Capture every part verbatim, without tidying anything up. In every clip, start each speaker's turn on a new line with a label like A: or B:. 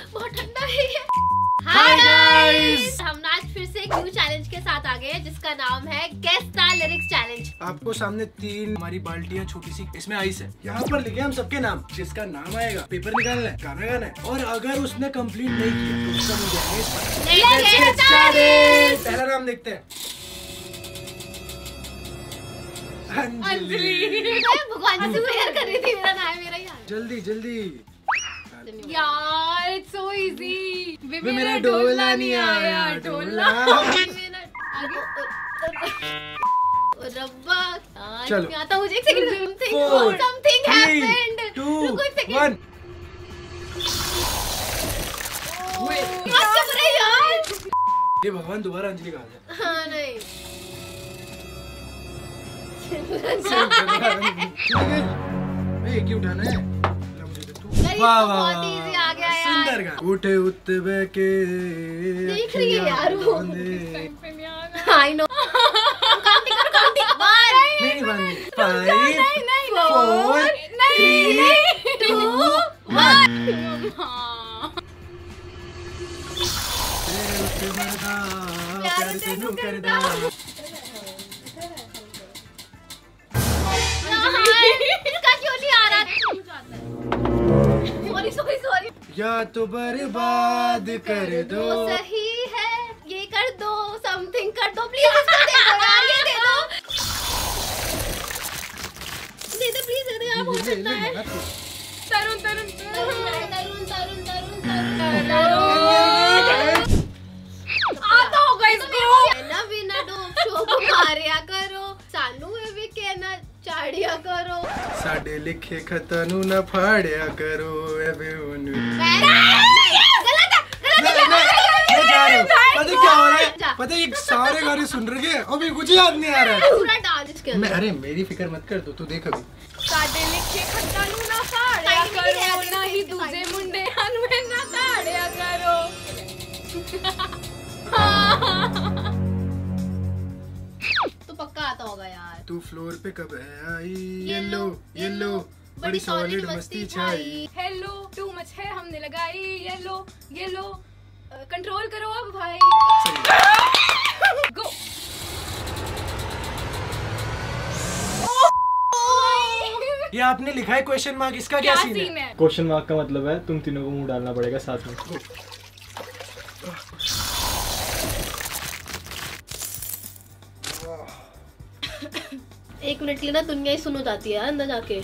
A: बहुत ठंडा है ये।
B: हाय गाइस,
A: हम आज फिर से एक न्यू चैलेंज के साथ आ गए हैं जिसका नाम है गेस द लिरिक्स चैलेंज।
B: आपको सामने तीन हमारी बाल्टियाँ छोटी सी, इसमें आइस है। यहाँ पर लिखे हम सबके नाम, जिसका नाम आएगा पेपर निकालना है, गाना गाना है, और अगर उसने कंप्लीट नहीं किया तो उसका मुझे आएगा इस पर। पहला नाम देखते हैं। अंजलि।
A: भगवान से प्रेयर कर रही थी, मेरा नाम है मेरा यार।
B: जल्दी जल्दी
C: यार, इट्स सो इजी।
B: वे मेरा डोला नहीं आया, डोला।
A: रब्बा
B: चलो
A: आता मुझे एक सेकंड। Something something happened. रुको एक सेकंड। चुप रहे यार।
B: ये भगवान दोबारा अंजलि कहा जाए।
A: हाँ नहीं
B: एक ही उठाना है।
A: वाह वाह, बहुत इजी आ गया यार।
B: सुंदर गाना। उठे उठे के
A: देख रही है यार वो। I know. काउंटिंग करो, काउंटिंग। वन
B: नहीं नहीं five
A: four three two one.
B: प्यार तेनू करदा।
A: इसका क्यों नहीं आ रहा? Sorry sorry sorry.
B: या तो बर्बाद कर दो।
A: सही है, ये कर दो, समथिंग कर दो प्लीज। इसको दे दो यार, ये दे दो, दे दो प्लीज, दे दो यार। बहुत ठंडा है।
C: तरुण तरुण
A: तरुण तरुण तरुण तरुण तरुण।
C: आता होगा इसको।
A: ना बिना डोप शोप मारिया करो, सानू भी कहना चाड़िया करो।
B: साडे लिखे खता नू ना फाड़िया करो। एवे ओनू
A: गलत है, गलत है।
B: पता क्या हो रहा है? पता है, ये सारे गाने सुन रहे हैं, अभी कुछ याद नहीं आ रहा है।
A: पूरा डाल इसके अंदर।
B: मैं अरे मेरी फिक्र मत कर, तू तू देख अभी।
C: साडे लिखे खट्टा नू ना फाड़िया करो, ना ही दूजे मुंडे हन में ना ताड़िया करो।
A: तो पक्का आता होगा यार।
B: तू फ्लोर पे कब है आई? येलो येलो बड़ी सॉलिड मस्ती छाई।
C: हेलो टू मच है हमने लगाई। येलो येलो कंट्रोल करो अब भाई। गो।
B: ये आपने लिखा है क्वेश्चन मार्क, इसका क्या,
C: क्या
B: सीन है?
C: है?
D: क्वेश्चन मार्क का मतलब है तुम तीनों को मुंह डालना पड़ेगा साथ में।
A: एक मिनट के लिए ना दुनिया ही सुन हो जाती है अंदर जाके।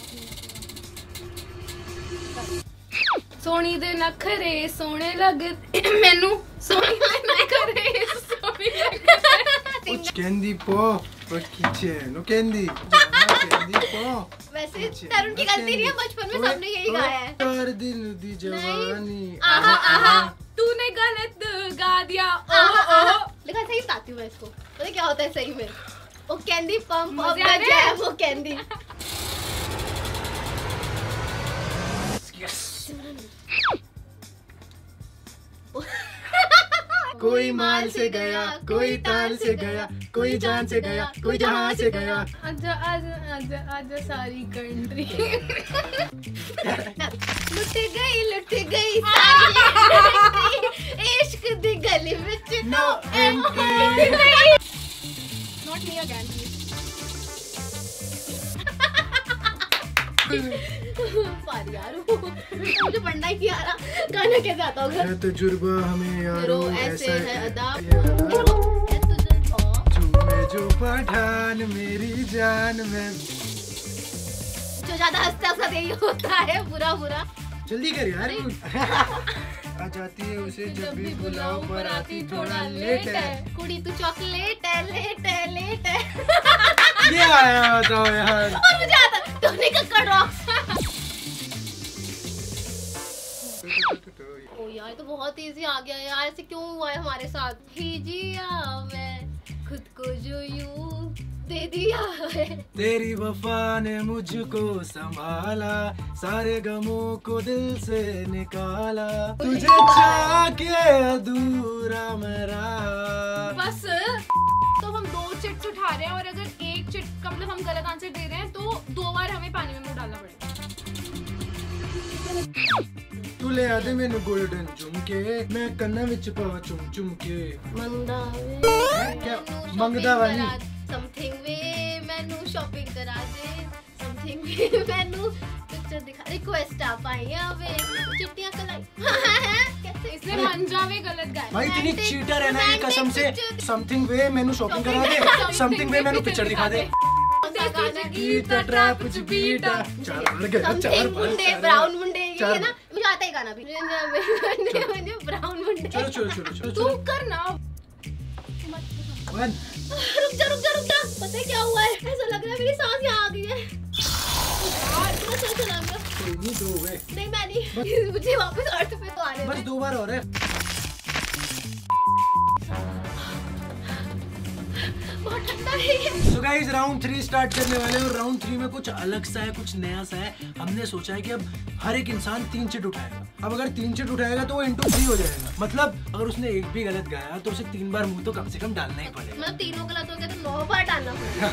C: सोनी दे नखरे सोने लग मैनू सोनी दे नखरे सोनी लग।
B: कुछ कैंडी पो पीछे नो कैंडी जाना कैंडी पो।
A: वैसे तरुण की गलती नहीं है, बचपन में सबने यही गाया है।
B: चार दिन दी जवानी।
C: आहा आहा तूने गलत गा दिया। ओहो ओहो।
A: लेकिन सही बताती हूँ मैं इसको। पता क्या होता है सही में? वो कैंडी पंप ऑफ
C: मजे
A: द
C: आ रहे हैं?
A: जैम, वो कैंडी।
B: कोई माल से गया, कोई ताल से गया, कोई जान से गया, कोई जहां से गया।
C: आजा आजा आजा आजा सारी कंट्री।
A: लुट गई लुट गई सारी इश्क दी गली विच no entry.
C: Not me again
A: sorry यार, मुझे पढ़ना ही नहीं आ रहा। गाना कैसे आता होगा?
B: है तजुर्बा हमें यारो
A: ऐसे
B: ऐसा
A: है अदा।
B: झूमे जो पठान मेरी जान में।
A: जो ज्यादा हंसता है उसका यही होता है, बुरा बुरा।
B: जल्दी कर यार। आ जाती है उसे जब भी बुलाओ पर आती थोड़ा लेट है।
A: कुड़ी तू चॉकलेट है, लेट है लेट है।
B: ये आया बताओ यार।
A: और मुझे आता टोनी कक्कड़ रॉक्स। ओ यार, ये तो बहुत इजी आ गया यार। ऐसे क्यों हुआ है हमारे साथ? ही जिया मैं खुद को जो यूं दे दिया है।
B: तेरी वफा ने मुझको संभाला, सारे गमों को दिल से निकाला। तुझे चाह के अधूरा मैं रहा।
C: बस तो हम दो चिट्स उठा रहे हैं और अगर एक चिट का मतलब हम गलत आंसर दे रहे हैं तो दो बार हमें पानी में मुंह डालना पड़ेगा।
B: तू ले आ दे मैंने गोल्डन झुमके, मैं कन्ना विच पावा चुम चुम के।
A: मंगदा वे
B: क्या मंगदा वाली
A: समथिंग वे मैनू शॉपिंग करा दे, समथिंग वे मैनू पिक्चर दिखा, रिक्वेस्ट आ पाई वे चिट्टियां कलाई। कैसे
C: इसने मंजावे गलत गाया।
B: भाई इतनी चीटर है ना ये कसम से। समथिंग वे मैनू शॉपिंग करा दे, समथिंग वे मैनू पिक्चर दिखा दे। गीता ट्रैप च बीटा चार बार गया, चार बार
A: मुंडे ब्राउन मुंडे ये है ना, मुझे आता है गाना भी मुझे ब्राउन मुंडे।
B: चलो चलो चलो चलो
C: तू करना।
B: वन
A: रुक जा रुक जा रुक जा, पता है क्या हुआ है, ऐसा लग रहा है मेरी सांस यहाँ आ गई है यार, इतना सही चला गया।
B: कोई नहीं, दो हो गए।
A: नहीं मैं नहीं, मुझे वापस अर्थ पे तो आने
B: बस दो बार और है।
A: बहुत ठंडा है।
B: So guys, round three start करने वाले हैं और राउंड थ्री में कुछ अलग सा है, कुछ नया सा है। हमने सोचा है कि अब हर एक इंसान तीन चिट उठाएगा। अब अगर तीन चिट उठाएगा तो वो इंटू थ्री हो जाएगा। मतलब अगर उसने एक भी गलत गाया तो उसे तीन बार मुंह तो कम से कम डालना ही पड़ेगा।
A: मतलब तीनों गलत हो गए तो नौ बार डालना पड़ेगा।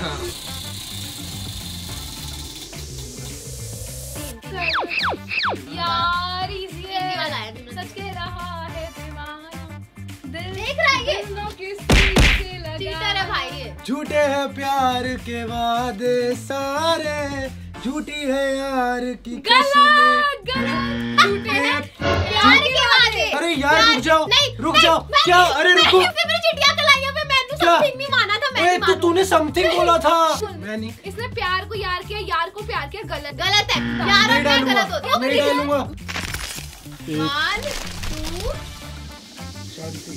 C: यार इजी है,
A: वाला है।
C: सच कह रहा है दीवाना, दिल
A: देख रहा है ये?
C: दिलों किसी से लगा।
A: चीटर है भाई ये।
B: झूठे हैं प्यार के वादे सारे, झूठी है यार की कसमें।
C: गलत गलत झूठे हैं
A: प्यार के वादे।
B: अरे यार रुक जाओ,
A: नहीं,
B: रुक
A: नहीं,
B: जाओ।
A: मैं-
B: क्या? अरे रुको।
A: मैं- इसने मेरी चिट्ठियां कलाइयां पे मैंने
B: क्या?
A: समथिंग नहीं माना था, मैं
B: ए,
A: नहीं
B: तो
A: मानूं।
B: तूने समथिंग बोला था। मैं नहीं
C: इसने प्यार को यार किया, यार को प्यार किया, गलत
A: गलत है यार,
B: नहीं
A: और मैं
B: डालूंगा,
A: गलत होती हूँ।
B: नहीं डालूंगा।
A: वन टू
B: शांति।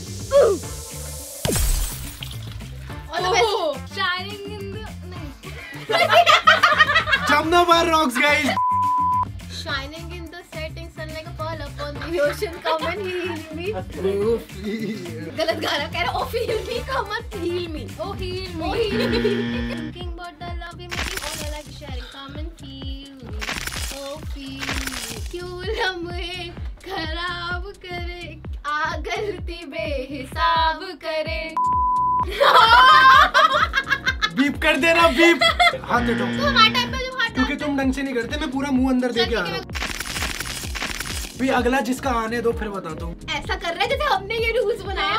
C: ओह शाइनिंग इन द नहीं
B: जमना बार rocks guys.
A: Shining in the setting sun like a pearl upon the ocean, come and heal me. गलत गा रहा, कह रहा oh feel me, come and heal me.
C: Oh heal
A: Oh
C: me.
A: heal me. Thinking about the love we make, all I like sharing, come and feel me. Oh feel me. क्यों लम्हे खराब करे, आ गलती बेहिसाब करे।
B: बीप कर देना, beep. हाथ उठाओ
A: तो हमारे टाइम पे जो हाथ
B: क्योंकि तुम ढंग से नहीं करते, मैं पूरा मुंह अंदर दे के आ रहा हूँ। भी अगला जिसका आने दो फिर बताता हूँ।
A: ऐसा कर रहे हैं जैसे हमने ये रूल्स बनाया।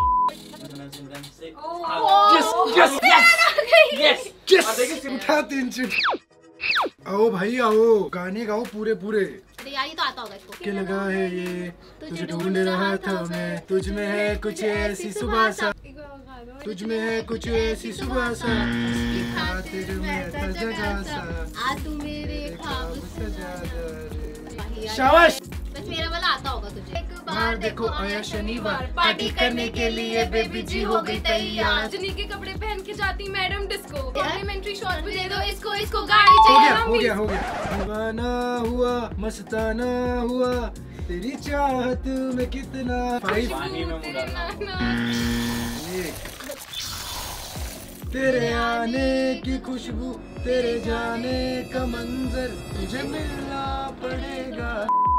B: यस यस यस यस उठा तीन चिट। आओ भाई आओ, गाने गाओ पूरे पूरे।
A: अरे यार ये तो आता होगा इसको।
B: क्या लगा है ये तुझे ढूंढ रहा था मैं, तुझ में है कुछ ऐसी सुबह सा, तुझ में है कुछ ऐसी सुबह सा, उसकी खातिर मैं था जगा सा,
A: आ तू मेरे ख्वाब
B: सजा दे।
A: सजा।
B: शाबाश।
A: बस मेरा वाला आता होगा तुझे। एक
B: बार देखो आया शनिवार, पार्टी करने के लिए बेबी जी हो गई तैयार।
C: रजनी के कपड़े पहन के जाती मैडम डिस्को, कॉम्प्लीमेंटरी शॉट भी दे दो इसको, इसको गाड़ी
B: हो
C: चाहिए
B: गया हो
C: मम्मी।
B: गया हो गया। दीवाना हुआ मस्ताना हुआ, तेरी चाहत में कितना फाइव। तेरे आने की खुशबू, तेरे जाने का मंजर, तुझे मिलना पड़ेगा।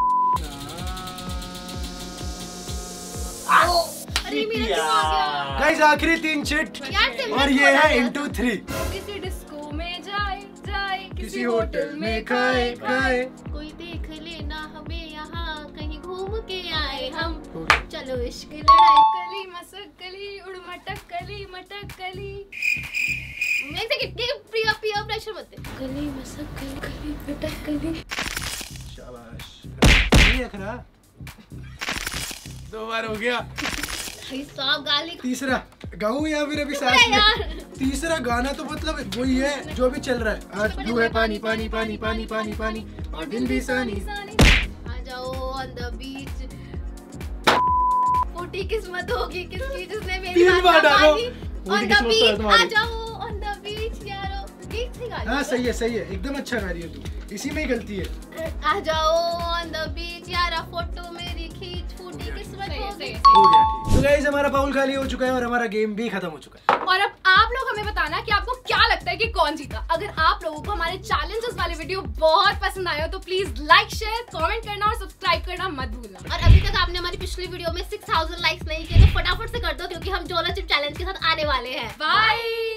A: अरे मेरा क्यों आ गया?
B: गाइस आखिरी तीन चिट
A: यार सिमरन
B: और ये
A: बोला
B: है
A: था।
B: Into three.
C: किसी डिस्को में जाए जाए,
B: किसी होटल में खाए खाए।
A: कोई देख लेना हमें यहाँ, कहीं घूम के आए हम।
B: हो गया।
A: चलो इश्क लड़ाई।
C: कली मसक कली उड़ मटक कली मटक कली।
A: मैं से कितनी प्रिया प्रिया प्रेशर मत दे। कली मसक कली कली मटक कली।
B: शाबाश। नहीं रख रहा। दो बार हो गया।
A: भाई साहब गाली।
B: तीसरा गाऊं या फिर अभी सांस
A: अरे
B: में?
A: यार।
B: तीसरा गाना तो मतलब वही है जो भी चल रहा है। आज ब्लू है पानी पानी पानी पानी पानी पानी और दिन भी सानी।
A: आ जाओ ऑन द बीच, फूटी किस्मत होगी किसकी जिसने मेरी
B: तीन
A: बात
B: बार
A: ना
B: डालो।
A: मानी।
D: फूटी
A: ऑन द
D: किस्मत तो है
A: बीच आ
D: तुम्हारी।
A: जाओ, ऑन द बीच यारो। गीत से गा
B: हाँ सही है सही है, एकदम अच्छा गा रही है तू, इसी में ही गलती है।
A: आ जाओ ऑन द बीच यारा, फोटो मेरी खींच, फूटी किस्मत
C: सही,
A: होगी।
C: सही,
B: हो गया ठीक। तो गाइस हमारा बाउल खाली हो चुका है और हमारा गेम भी खत्म हो चुका है।
C: और अब आप लोग हमें बताना कि आपको क्या लगता है कि कौन जीता। अगर आप लोगों को हमारे चैलेंजेस वाले वीडियो बहुत पसंद आए हो तो प्लीज लाइक शेयर कमेंट करना और सब्सक्राइब करना मत भूलना।
A: और अभी तक आपने हमारी पिछली वीडियो में सिक्स थाउजेंड लाइक्स नहीं किए तो फटाफट से कर दो, क्योंकि हम जोला चिप चैलेंज के साथ आने वाले हैं।
C: बाय।